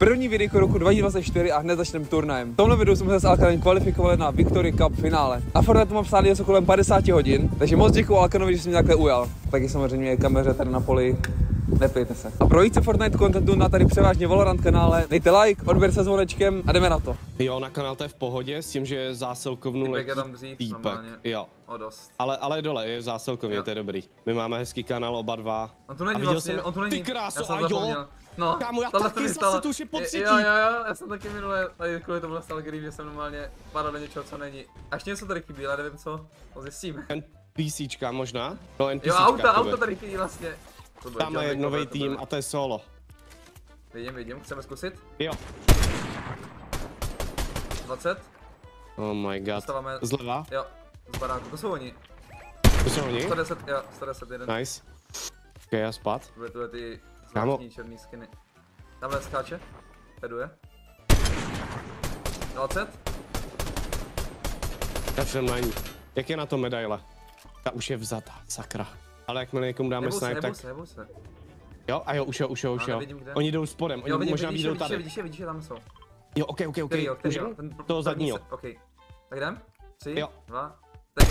První videjko roku 2024 a hned začneme turnajem. V tomhle videu jsme se s Alkanem kvalifikovali na Victory Cup finále. Na Fortnite mám psát něco kolem 50 hodin, takže moc děkuju Alkanovi, že jsi mě takhle ujal. Taky samozřejmě je kameře tady na poli. Nepijte se. A pro více Fortnite contentu na tady převážně Valorant kanále dejte like, odběr se zvonečkem a jdeme na to. Jo, na kanál to je v pohodě s tím, že je zásilkovnu letí týpek. Jo. O dost. Ale dole je zásilkovně, to je dobrý. My máme hezký kanál oba dva. On tu není vlastně, on tu není. Ty kráso, a jo. No, kámo, já taky zase tu už je po třetí. Jo, já jsem taky minule, tady kvůli tomu nastal green, že jsem normálně padal do něčeho, co není. A ještě něco tady chybí, ale nevím co, to zjistíme. NPCčka možná? No, NPCčka. Jo, auto tady chybí vlastně. Tam je nový tým a to je solo. Vidím, chceme zkusit? Jo. 20. Oh my god. Dostáváme... Zleva? Jo, z baráku, to jsou oni. To jsou oni? 110, jo, 110 jeden. Nice. Ok, já spad. Tuhle ty zvláštní černý skiny. Tamhle skáče, peduje. 20. Já všem na ní. Jak je na to medaile? Ta už je vzatá, sakra. Ale jakmile někomu dáme snipe, tak... Neboj se. Jo, a jo, už jo. Oni jdou spodem, jo, oni možná vyjdou tady. Vidíš, že tam jsou. Jo, ok. Můžem? Toho zadního. Ok. Tak jdem? 3, jo. 2, teď.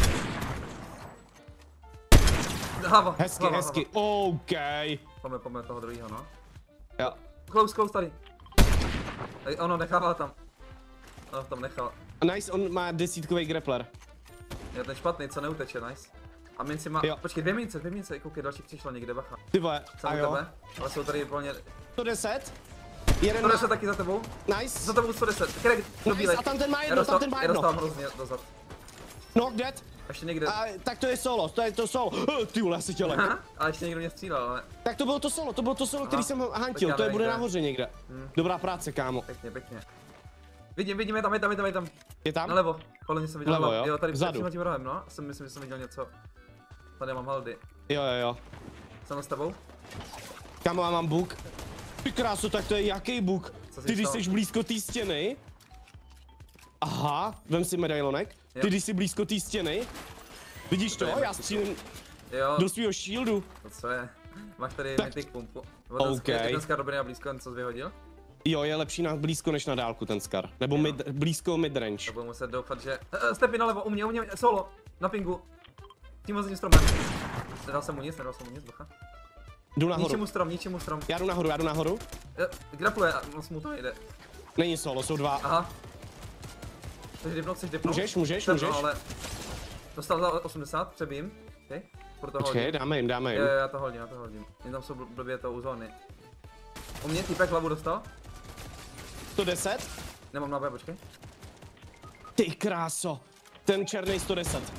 Hlava. Hezky, ok. Pojďme toho druhýho, no. Jo. Close tady. Ono nechává tam. Ono tam nechal. Nice, on má 10kový grappler. Je ten špatný, co neuteče, nice. A minci má, počkej, dvě mince, koukej, další přišlo někde, bacha. Ty vole, a jo. Tebe, ale jsou tady úplně... 110? 110 taky za tebou. Nice. Za tebou 110, který nice, a tam ten má jedno, Já dostávám hrozně dozad. No, dead. Ještě někde. A, tak to je solo, to solo. Ty vole, já si tělek. Ale ještě někdo mě střílel, ale... Tak to bylo to solo, který jsem hantil, to je bude nahoře někde. Dobrá práce, kámo. Pěkně. Vidím, je tam. Je tam? Nalevo, kolem jsem viděl. Nalevo, jo, tady vzadu. před tím rohem, no. Myslím, že jsem viděl něco. Tady mám haldy. Jo. Jsem s tebou? Kámo, já mám buk. Ty kráso, tak to je jaký buk? Ty když jsi blízko té stěny. Aha, vem si medailonek. Ty když jsi blízko té stěny. Vidíš to? Já střílím do svýho shieldu. To co je? Máš tady mythic pumpu. OK. Je ten skar dobrý na blízko, co jsi vyhodil? Jo, je lepší na blízko než na dálku ten skar. Nebo blízko midrange. To budu muset doufat, že... Stepy nalevo, u mě, solo. Na pingu. Tím za tím stromem. Nedal jsem mu nic, bacha. Jdu nahoru. Ničemu strom. Já jdu nahoru. Grappluje, moc mu to nejde. Není solo, jsou dva. Aha. Chceš dipnout? Můžeš. No, ale... Dostal za 80, přebím. Okay. Počkej, dáme jim. Jo, já to hodím. Jen tam jsou blbě to u zóny. U mě týpek hlavu dostal. 110? Nemám náboje, počkej. Ty kráso. Ten černý 110.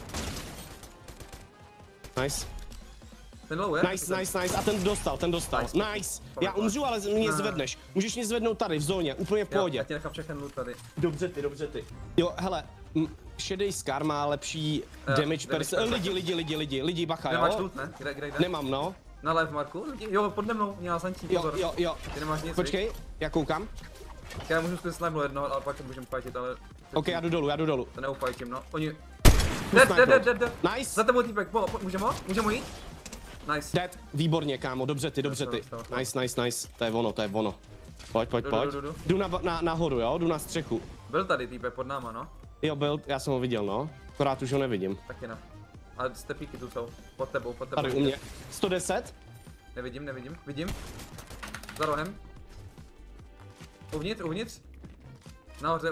Nice. Ten low je? Nice. A ten dostal. Nice. Já umřu, ale mě zvedneš. Můžeš mě zvednout tady v zóně, úplně v pohodě. Já ti nechám všechny loot tady. Dobře ty. Jo, hele. Šedý skar má lepší damage per lidi, bacha, jo? Nemáš loot, ne? Kde? Nemám, no. Na live Marku? Jo, pode mnou, měla zantí, pozor. Jo. Ty nemáš nic, počkej, já koukám. Já můžu zkusit snipe jedno, ale pak můžeme fightit, ale... Ok, já jdu dolů. To neufajtím, no. Oni... Dead. Nice. Za tebou týpek, můžeme jít? Nice. Dead, výborně, kámo, dobře ty. Nice, to je ono. Pojď. Jdu nahoru, jo, jdu na střechu. Byl tady týpek pod náma, no. Jo, byl, já jsem ho viděl, no. Akorát už ho nevidím. Taky ne. Ale stepíky tu jsou, pod tebou. Tady u mě. 110? Nevidím. Vidím. Za rohem. Uvnitř. Nahoře.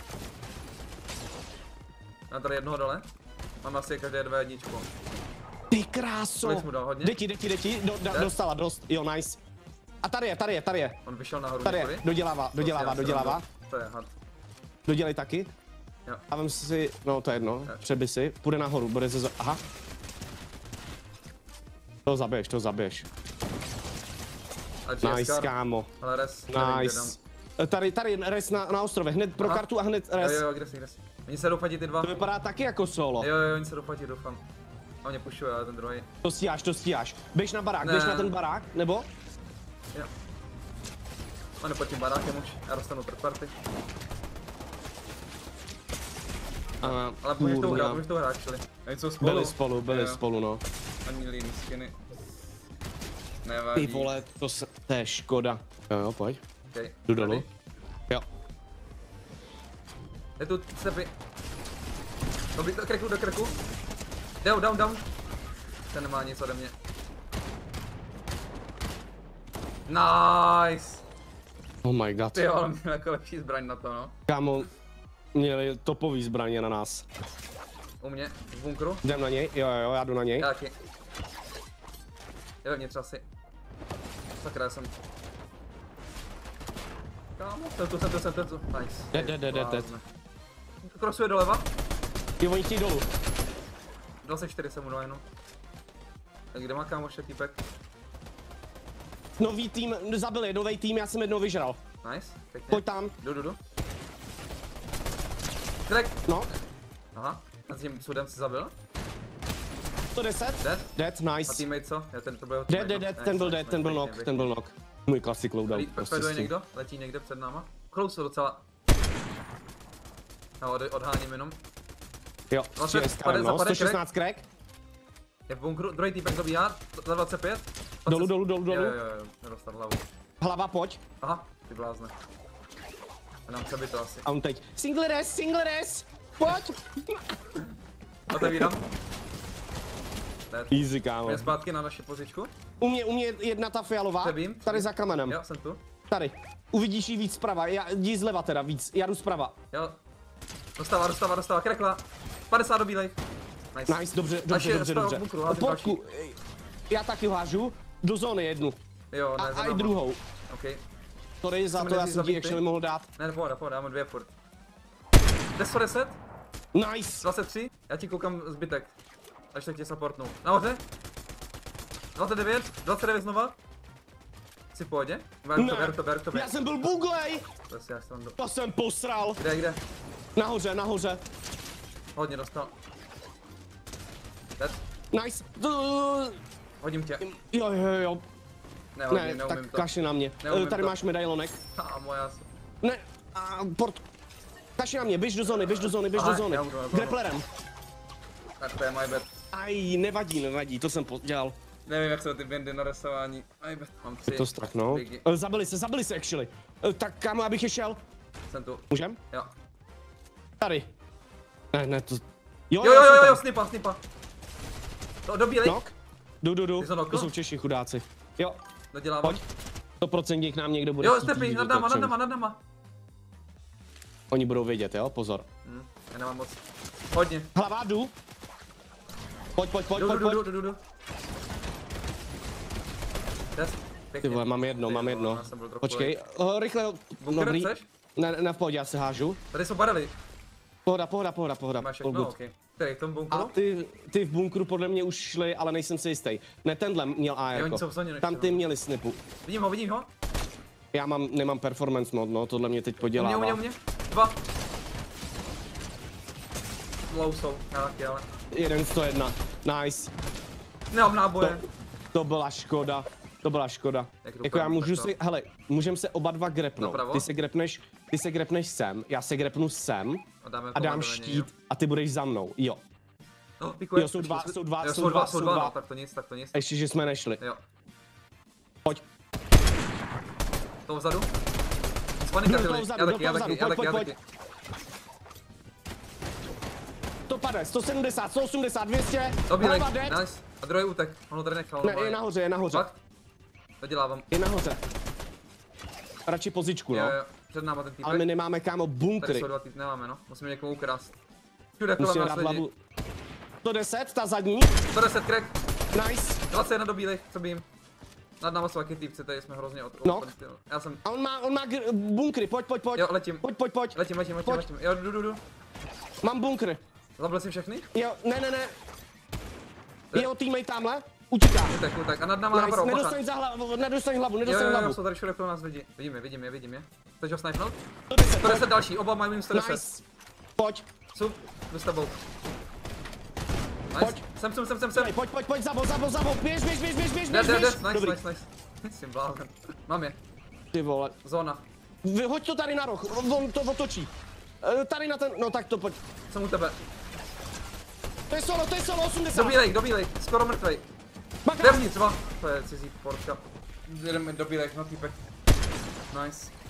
Mám tady jednoho dole. Mám asi každé 2 jedničku. Ty kráso. Jde ti. Dostala, jo, nice. A tady je. On vyšel nahoru. Tady je, dodělává. To je had. Dodělej taky. Jo. A vem si, no to je jedno, přeby si, půjde nahoru, bude ze... Aha. To zabiješ. Nice, kámo. Ale res. Nice. Tady res na ostrově, hned pro kartu a hned res. Jo, kde jsi. Oni se doufadí ty dva. To vypadá taky jako solo. Jo, oni se doufadí, doufám. A mě pušuje, ale ten druhý. To stíháš. Běž na barák, běž na ten barák, nebo? Jo. A pod tím barákem už, já dostanu third party. Ale můžeš to hrát, actually. Byli spolu, no. Ani líný skiny. Nevadí. Ty vole, to je škoda. Jo, pojď. Okay. Jdu dolů. Jo. Je tu stepy. Dobrý, do krku. Down. Ten nemá nic ode mě. Nice. Oh my god. Ty jo, ale měl jako lepší zbraň na to, no. Kámo, měli topový zbraně na nás. U mě, v bunkru. Jdem na něj, jo, já jdu na něj. Já taky. Je vevnitř asi. Sakra, já jsem. Kámo, jsem tu. Nice. Dead. Krosuje doleva. Jo, oni chtějí dolů. 24 jsem mu dal jenom. Tak kde má kámoš týpek? Nový tým, zabili, nový tým, já jsem jednou vyžral. Nice, pěkně. Pojď tam. Jdu. Crack. No. Aha, a s tím sudem si zabil? 110. Dead, A nice. teammate co? Já ten to byl Dead, ten byl knock. Můj klasik loadout. Feduje někdo? Letí někde před náma? Close docela. No, odháním jenom. Jo, 116 crack. Je v bunkru, druhý týpek dobíhá, za 25. Dolů. Jo, nedostat hlavu. Hlava, pojď. Aha, ty blázne. A nám přebí to asi. A on teď. Single res, pojď. Otevírám. Easy, kámo. Jdeme zpátky na naši pozičku. U mě jedna ta fialová, Přebím. tady za kamenem. Jo, jsem tu. Tady. Uvidíš jí víc zprava, jdi zleva teda víc, já jdu zprava. Jo. Dostává, krekla. 50 do bílej. Nice, dobře. Podku, já taky hážu, do zóny jednu. Jo, ne, a i druhou. OK. Sorry za to, já jsem ti actually mohl dát. Ne, pohoda, já mám 2 furt. 10. Nice. 23, já ti koukám zbytek. Až tak tě supportnu. Nahoře. 29 znova. Jsi v pohodě? Beru to. Já jsem byl buglej. To jsem posral. Kde? Nahoře. Hodně dostal. Dead. Nice. Hodím tě. Jo. Ne, tak kaši na mě. Tady máš medailonek. Moja. Ne, kaši na mě, běž do zóny. Grapplerem. Tak to je my bad. Aj, nevadí, to jsem dělal. Nevím, jak jsou ty bandy na rysování. My bad, mám 3. Je to strach, no. Zabili se actually. Tak kámo, abych je šel. Jsem tu. Můžem? Jo. Tady. Ne, to... Jo, snipa. To dobílej. Knock. Jdu. To jsou Češi, chudáci. Jo. Dodělávám. Pojď. 100% k nám někdo bude Jo, stepy, nad náma. Oni budou vědět, jo, pozor. Já nemám moc. Hodně. Hlava, jdu. Pojď. Jdu. Ty vole, mám jedno. Počkej, rychle. Bunker chceš? Ne, v pohodě, já se hážu. Tady jsou barely. Pohoda. Máš všechno, OK. Který v tom bunkru? A ty v bunkru podle mě už šli, ale nejsem si jistý. Ne, tenhle měl AR. Tam ty měli snipu. Vidím ho. Já nemám performance mod, no, tohle mě teď podělává. U mě. 2. Low jsou, taky, ale. 101, nice. Nemám náboje. To byla škoda. Jako já můžu si, hele, můžeme se oba dva grepnout. Ty se grepneš sem, já se grepnu sem a dám štít a ty budeš za mnou, jo. Jo, jsou dva. Tak to nic. Ještě, že jsme nešli. Jo. Pojď. To vzadu? Spanika ty já taky. To padne, 170, 180, 200. Dobílej, nice. A druhý útek, on ho tady nechal. Ne, je nahoře. Fakt? To dělávám. Je nahoře. Radši pozičku, no. Jo, před náma ten týpek. Ale my nemáme, kámo, bunkry. Tady jsou 2 týpky, nemáme, no. Musíme někomu ukrást. Všude kolem nás lidi. 110, ta zadní. 110 crack. Nice. 21 do bílých, co bím. Nad náma jsou taky týpci, tady jsme hrozně No. Já jsem... A on má bunkry, pojď. Jo, letím. Pojď. Letím. Jo, jdu. Mám bunkry. Zabil si všechny? Jo, ne. Jeho teammate tamhle, utíká. Tak a nad náma napravo, nedostaň hlavu. Jo, jsou tady všude kolem nás lidi. Vidím je. Chceš ho snipnout? 110 další, oba mají minus 110. Nice. Pojď. Jdu s tebou. Pojď. Sem. Pojď, zabol, běž. Nice. Jsem blázen. Mám je. Ty vole. Zóna. Hoď to tady na roh, on to otočí. Tady na ten, no tak to pojď. Jsem u tebe. To je solo, 80. Dobílej, skoro mrtvej. Vevnitř, 2. To je cizí portka. Jdeme dobílej, no týpek. Nice.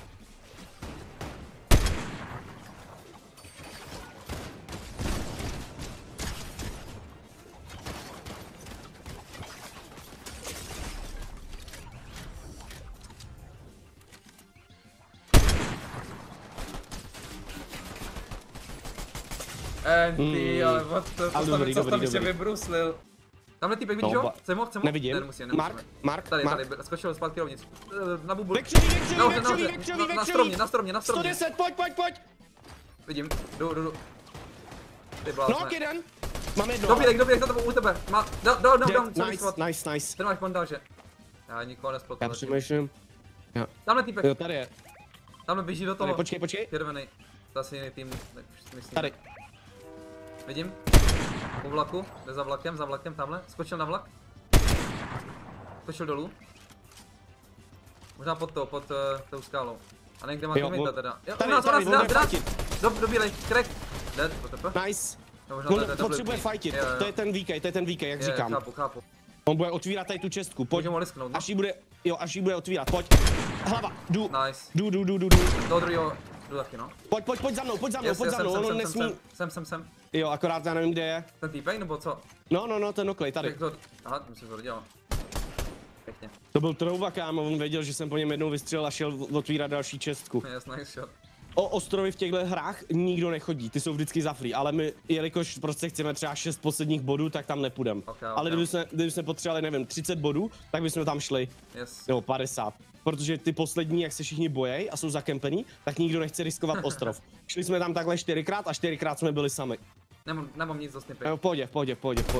Ty, ale postavit se tam ještě vybruslil. Tamhle týpek, vidíš ho? Chcem ho? Nevidím. Nemusíme. Mark. Tady, skočil zpátky rovnic. Na bubul. Vekřový. Na stromě. 110, pojď. Vidím, jdu. Ty blázne. No, jeden. Mám jedno. Dobílek, za tebou u tebe. Down. Nice. Ten máš bandáže. Já nikoho nesplotil. Já přemýšlím. Tamhle týpek. Jo, tady je. Tamhle běží do toho. Počkej. Červený. To asi jiný tým, myslím. Tady. Vidím. U vlaku, jde za vlakem, tamhle. Skočil na vlak. Skočil dolů. Možná pod tou skálou. A nevím, kde má teammatea teda. Jo, u nás, dobílej, crack. Dead, potp. Nice. On potřebuje fightit, to je ten VK, jak říkám. Chápu. On bude otvírat tady tu čestku, pojď. Můžeme ho lisknout, no? Až ji bude otvírat, pojď. Hlava, jdu. Nice. Jdu. Do druhého, jdu taky, no. Pojď za mnou, on nesmí. Jsem. Jo, akorát já nevím, kde je. Ten týpej, nebo co? No, ten oklej, tady. Aha, myslím, že to dělal. Pěkně. To byl trouba, kámo, on věděl, že jsem po něm jednou vystřelil a šel otvírat další čestku. Jasný shot. O ostrovy v těchto hrách nikdo nechodí, ty jsou vždycky zafree, ale my, jelikož prostě chceme třeba 6 posledních bodů, tak tam nepůjdem. Okay. Ale kdybychom potřebovali, nevím, 30 bodů, tak bychom tam šli. Yes. Nebo 50. Protože ty poslední, jak se všichni bojejí a jsou zakempený, tak nikdo nechce riskovat ostrov. Šli jsme tam takhle 4krát a 4krát jsme byli sami. Nemám nic do snipy. V pohodě.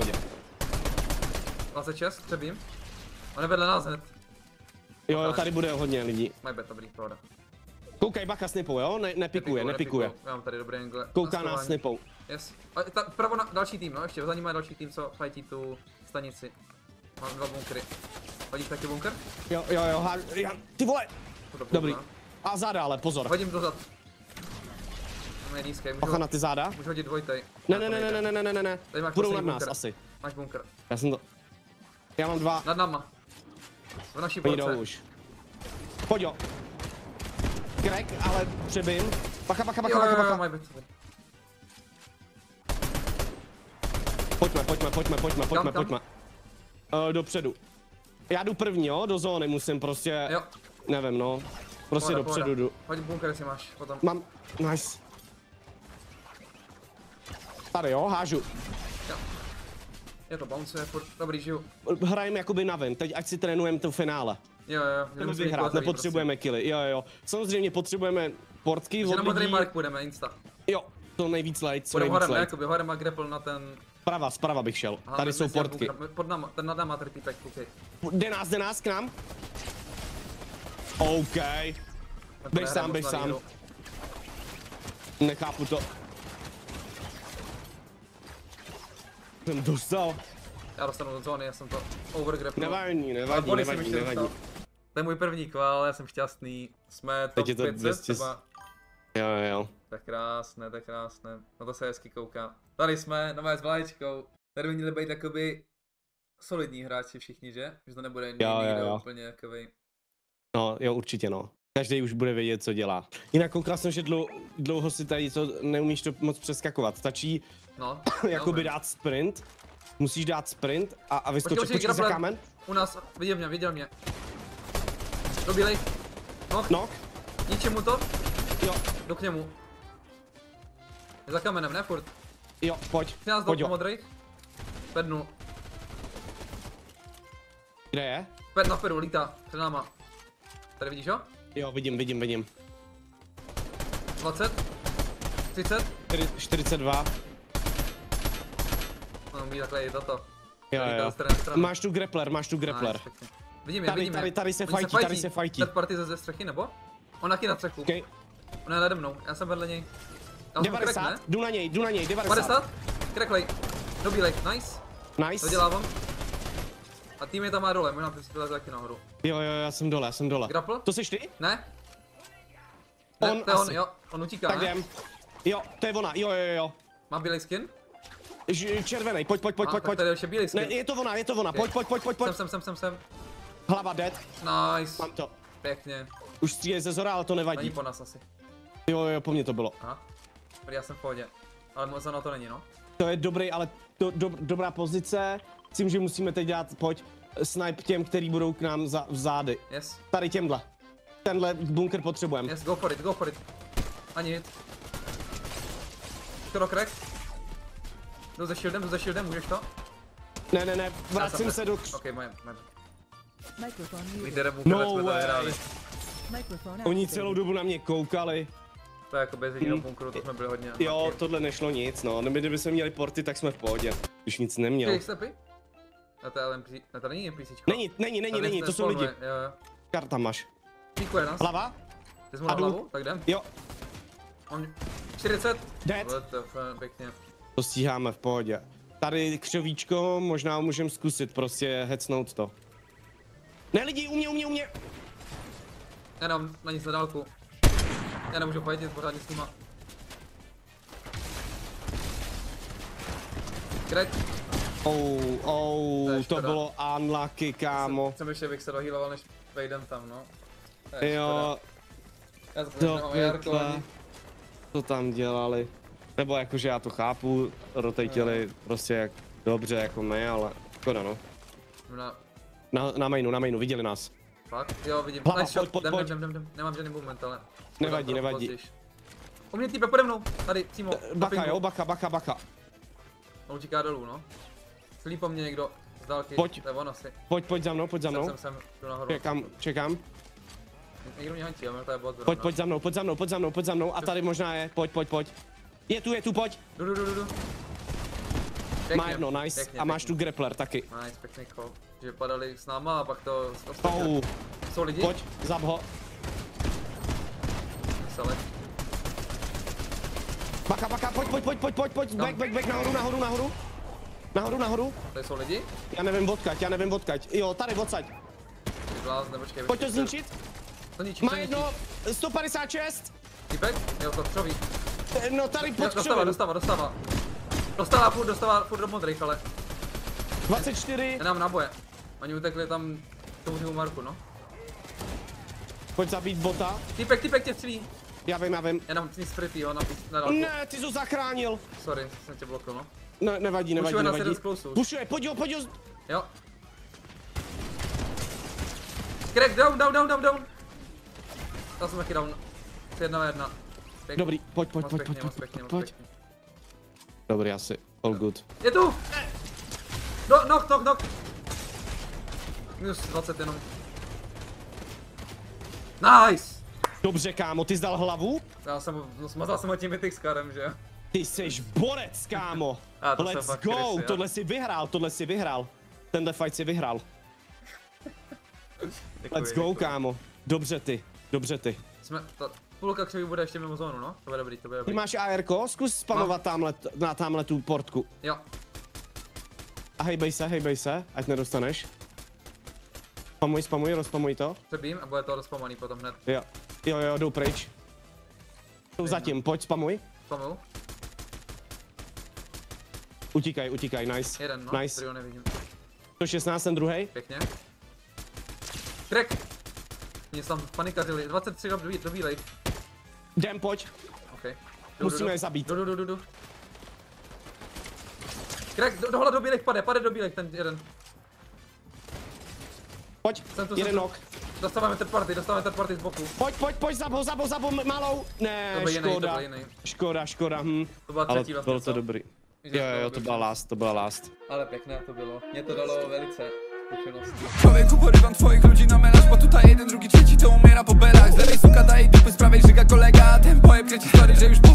26, přebím. On je vedle nás hned. Jo, tady bude hodně lidí. My bad, dobrý, pohoda. Koukaj, bacha snipou, jo? Nepikuje. Já mám tady dobrý angle. Kouká nás snipou. Yes. A vpravo další tým, no, ještě za ním má další tým, co fightí tu stanici. Mám 2 bunkry. Hodíš taky bunkr? Jo, ty vole! Dobrý. A záda, ale pozor. Hodím dozad. Máme nízký. Bacha na ty záda. Můžu hodit dvojtej. Ne. Půjdou nad nás asi. Máš bunkr. Já mám 2. Nad náma. V naší porce. Už. Pojď jo. Crack, ale přebím. Bacha. My bad. Pojďme. Dopředu. Já jdu první, jo, do zóny musím prostě, jo. Nevím, no. Prostě dopředu jdu. Hoď bunker, jestli máš potom. Mám, nice. Tady jo, hážu. Jo. Je to bounce, furt dobrý, žiju. Hrajeme jakoby na ven, teď ať si trénujeme to finále. Jo. Jdeme vyhrát, nepotřebujeme killy, jo. Samozřejmě potřebujeme portky od lidí. Na modrý mark půjdeme, insta. Jo, to nejvíc late, Horem a grapple na ten... Zprava bych šel, tady jsou portky. Pod náma, ten nad náma tady týpek, koukej. Jde nás k nám. OK. Běž sám. Nechápu to. Jsem dostal. Já dostanu do zóny, já jsem to overgrapnul. Nevadí. To je můj první kval, já jsem šťastný. Jsme top 500 třeba. Jo. Tak krásné. No to se hezky kouká. Tady jsme, nové s vlaječkou. Tady by měli být jakoby solidní hráči všichni, že? Že to nebude někdo úplně jakoby. No, jo, určitě no. Každý už bude vědět, co dělá. Jinak koukal jsem, že dlouho si tady to neumíš to moc přeskakovat. Stačí jakoby dát sprint. Musíš dát sprint a vyskočit. Počkej za kámen. U nás, viděl mě. Dobílej. Knock. Ničemu to? Jo. Jdu k němu. Je za kamenem, ne furt? Jo, pojď. Pojď do modrých. Pednu. Kde je? Ped na pedu, lítá, před náma. Tady vidíš ho? Jo, vidím. 20. 30. 42. No, mít takhle i toto. Jo. Máš tu grappler. Vidím je. Tady se fajtí. Third party ze střechy, nebo? On taky na střechu. Okay. On je nade mnou, já jsem vedle něj. 90, jdu na něj, 90. 50, cracklej, dobílej, nice. To dělávám. A tým je tam má dole, možná si vyleze taky nahoru. Jo, já jsem dole. Grapple? To seš ty? Ne, to je on, jo, on utíká, tak jdem. Jo, to je ona, jo. Má bílej skin? Červený, pojď. Tak tady je ještě bílej skin. Ne, je to ona, pojď. Jsem. Hlava dead. Nice. Mám to. Pěkně. Už střílej ze zora, ale to nevadí. Není po nás asi. Jo, po mně to bylo. Aha. Já jsem v pohodě. Ale moc na to není, no. To je dobrý, ale dobrá pozice. Myslím, že musíme teď dát, pojď, snipe těm, který budou k nám v zády. Yes. Tady těmhle. Tenhle bunker potřebujeme. Yes, go for it. Ani hit. Skoro crack. Jdu za shieldem, můžeš to? Ne, vracím se do... Ok, moje. No way. Oni celou dobu na mě koukali. To je jako bez jediného bunkru, to jsme byli hodně. Jo, tohle nešlo nic, no. Kdyby jsme měli porty, tak jsme v pohodě. Když nic neměl. Ty stepy? Na to LMP, na to není NPCčko. Není, to jsou lidi. Jo. Karta máš. Píkuje nás. Hlava? Ty jsi mu na hlavu? Tak jdem. Jo. Mám 40. Dead. Pěkně. To stíháme v pohodě. Tady křovíčko, možná můžeme zkusit prostě hecnout to. Ne lidi, u mě. Já dám na nic na dálku. Já nemůžu pojedět pořádně s nima. Crack. To bylo unlucky, kámo. Jsem ještě bych se dohýloval, než vejdem tam, no. Jo. Já to pěkla. Co tam dělali? Nebo jakože já to chápu, rotatili prostě jak dobře, jako ne, ale škoda no. Na mainu, viděli nás. Fakt? Jo, vidím. Hlava, Nice shot. pojď. Jdem. Nemám žádný movement, ale... Nevadí. U mě týpek pode mnou, tady, přímo. Baka. On utíká dolů, no. Slí po mně někdo z dálky. Pojď. To je on asi. Pojď za mnou. Jsem, jdu nahoru. Čekám. Někdo mě hantí, ale to je bot. Pojď za mnou a tady možná je, pojď. Je tu, pojď. Jdu. Má jedno, nice. A máš tu grappler taky. Nice, pěkný call. Že padali s náma a pak to... Jsou lidi? Pojď, zab ho. Select. Baka, pojď, back, nahoru. Tady jsou lidi? Já nevím odkaď. Jo, tady odsaď. Počkej. Pojď to zničit. To ničí. Má jedno, 156. Týpek? Jo, to křoví. No tady pod křovem. Dostává furt do modrých, ale... 24. Já nám náboje. Oni utekli tam k tomu Marku, no. Pojď zabít bota. Týpek tě střílí. Já vím. Já nám nic spritý, jo, na dálku. Ne, ty jsi ho zachránil. Sorry, jsem tě blokl, no. No, nevadí. Pušuje, pojď ho. Jo. Crack, down. Dal jsem taky down. 1v1. Dobrý, pojď. Pěkně. Dobrý, asi. All good. Je tu! Knock. Minus 20 jenom. Nice! Dobře, kámo, ty jsi dal hlavu? Smazal jsem ho tím mythic-skarem, že jo? Ty jsi borec, kámo! Let's go, Chris, tohle si vyhrál. Tenhle fight si vyhrál. Let's go, kámo. Dobře ty. Půlka křoví bude ještě mimo zónu, no? To bude dobrý. Ty máš ARko? Zkus spamovat tamhle tu portku. Jo. A hejbej se, ať nedostaneš. Spamuj, rozpamuj to. Přebím a bude to rozpamaný potom hned. Jo, jdou pryč. Jsou zatím, pojď, spamuj. Spamuj. Utíkaj, nice. Jeden, no, nice. který ho nevidím. 116, ten druhej. Pěkně. Crack! Mě tam panikařili, 23 do bílej. Jdem, pojď. Okay. Musíme je zabít. Jdu. Crack, dohle do bílejch pade do bílejch ten jeden. Pojď, jeden knock. Dostáváme third party z boku. Pojď, zab ho, malou. Ne, škoda. To byla třetí vlastně, bylo to dobrý. Jo, to byla last. Ale pěkné to bylo. Mě to dalo velice zkušenosti. Člověku porywam twoich ludzi na melanż, bo tutaj jeden, drugi, trzeci to umiera po belach. Z lewej suka daje dupy, z prawej żyga kolega. Ten pojeb kręci story, że już